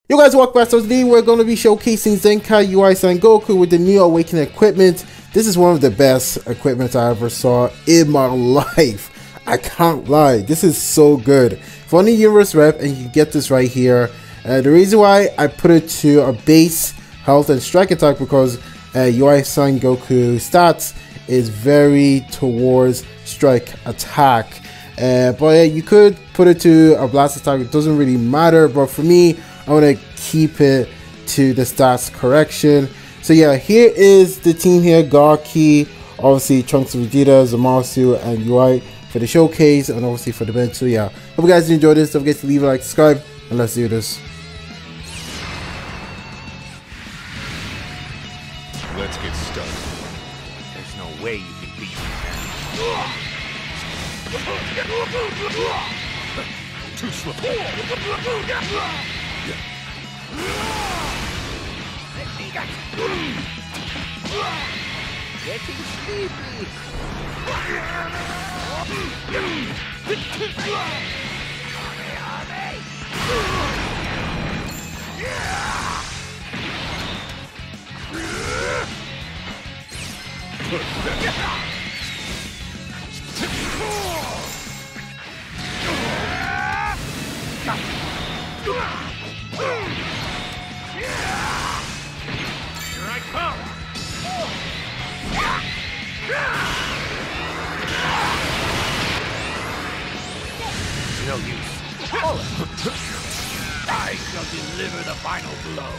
You guys, welcome back. So today we're going to be showcasing Zenkai UI Sengoku with the new Awakening equipment. This is one of the best equipment I ever saw in my life. I can't lie, this is so good. If only Universe Rep, and you can get this right here. The reason why I put it to a base health and strike attack because UI Sengoku stats is very towards strike attack. But you could put it to a blast attack, it doesn't really matter. But for me, I want to keep it to the stats correction. So yeah, here is the team here. Gaki, obviously Trunks of Vegeta, Zamasu, and UI for the showcase, and obviously for the bench. So yeah, hope you guys enjoyed this. Don't forget to leave a like, subscribe, and let's do this. Let's get started. There's no way you can beat me now. Too slow. Getting sleepy. Here I come. No use. I shall deliver the final blow.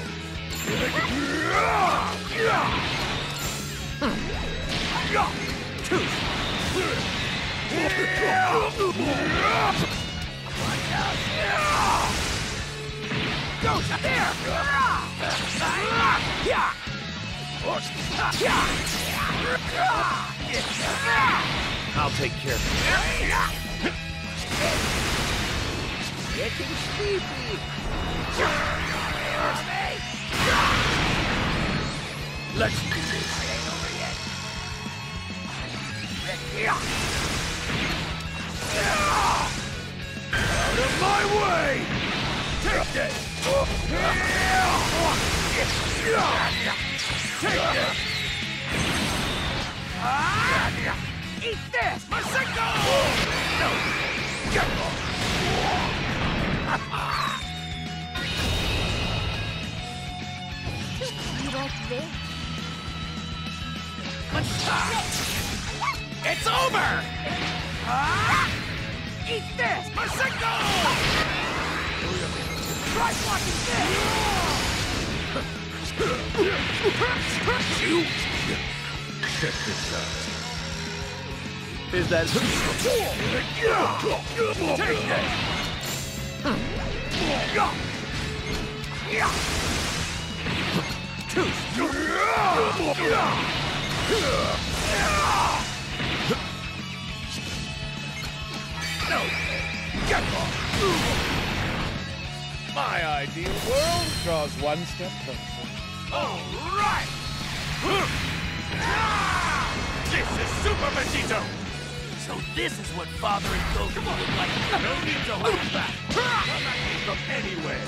I'll take care of it. Getting sleepy. Let's do this. Out of my way! Take this! Take this! Eat this, Masenko! No! Get off! You like this? It's over! Eat this, Masenko! Try blocking this! You! Check this out. Is that Take No! Get off! My ideal world draws one step closer. All right! This is Super Vegito! So this is what Father and Goku look like. No need to hold back. Come at me from anywhere.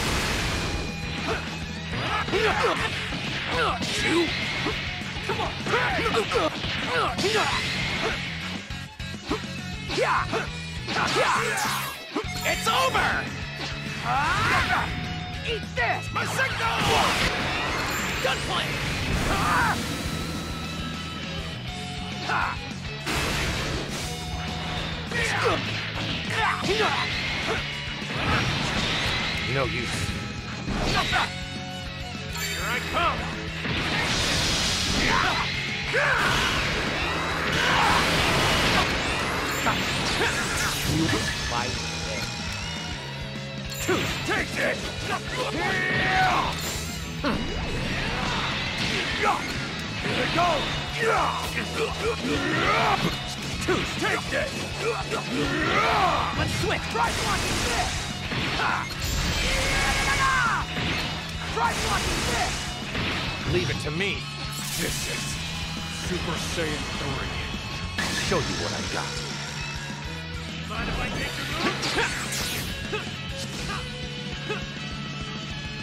You? Come on. It's over! Eat this, Masenko! Gunplay! No use. Here I come! You fight Take it! Here we go! Take this! Let's switch! Try blocking this! Try blocking this! Leave it to me. This is Super Saiyan 3. I'll show you what I got. Mind if I take your move?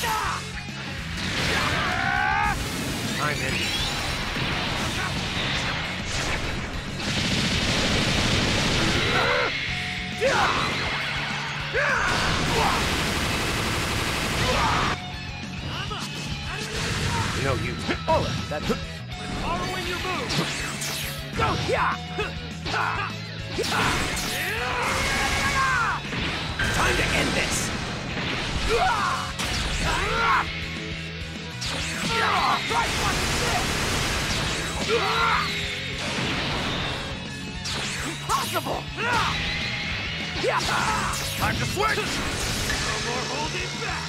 I'm in. No use. Oh, that's following your move. Go here. Time to end this. Impossible! Time to switch! No more holding back!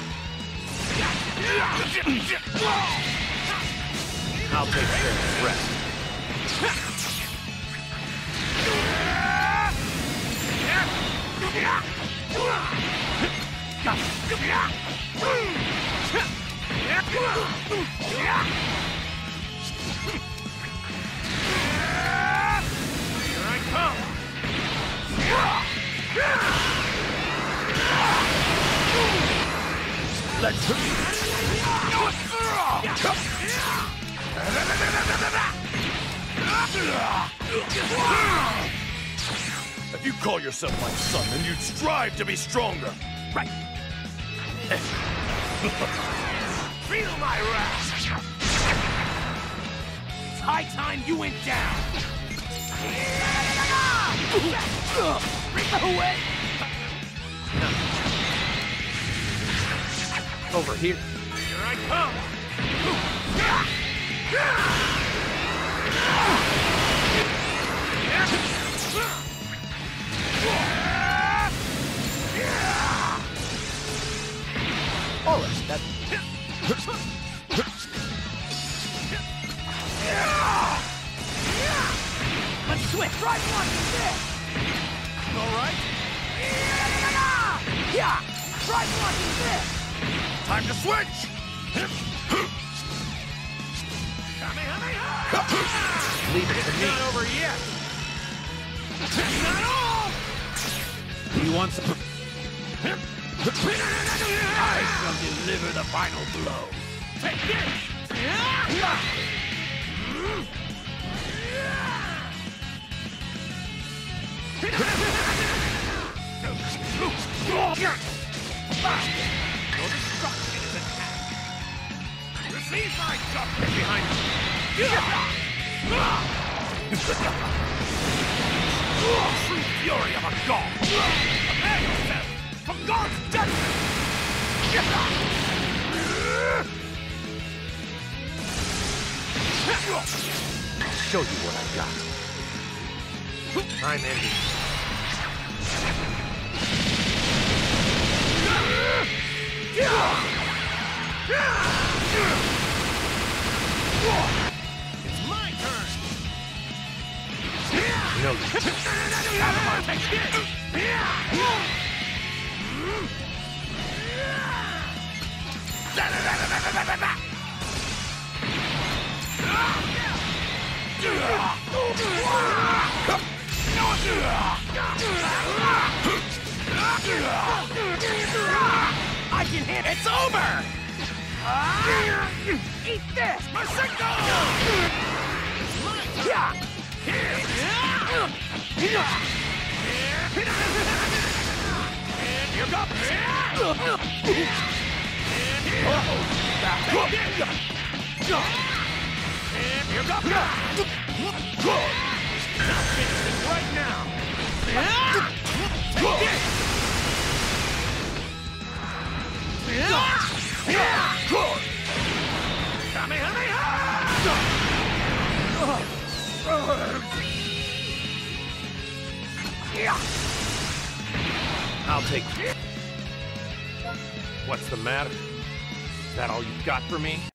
I'll take care of the rest. Here I come! Let's If you call yourself my son, then you'd strive to be stronger. Right. Feel my wrath! It's high time you went down! Away! Over here. Here I come! All right, that's... Let's switch! Try blocking this! All right? Yeah! Try blocking this! Time to switch! Leave it to me. Not over yet! Not all! You want some... I shall deliver the final blow. Take this! No destruction is at hand. Receive my justice behind me. True fury of a god. Prepare yourself for God's judgment. I'll show you what I got. I'm ending. It's my turn. No. I can hit. It's over. Eat this, Masenko! Yeah. And you got and you got I'll finish this right now. Take this. I'll take it. What's the matter? Is that all you've got for me?